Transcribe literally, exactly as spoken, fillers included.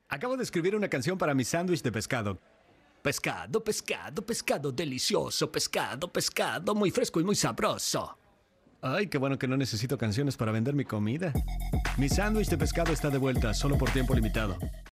Acabo de escribir una canción para mi sándwich de pescado. Pescado, pescado, pescado delicioso, pescado, pescado muy fresco y muy sabroso. Ay, qué bueno que no necesito canciones para vender mi comida. Mi sándwich de pescado está de vuelta, solo por tiempo limitado.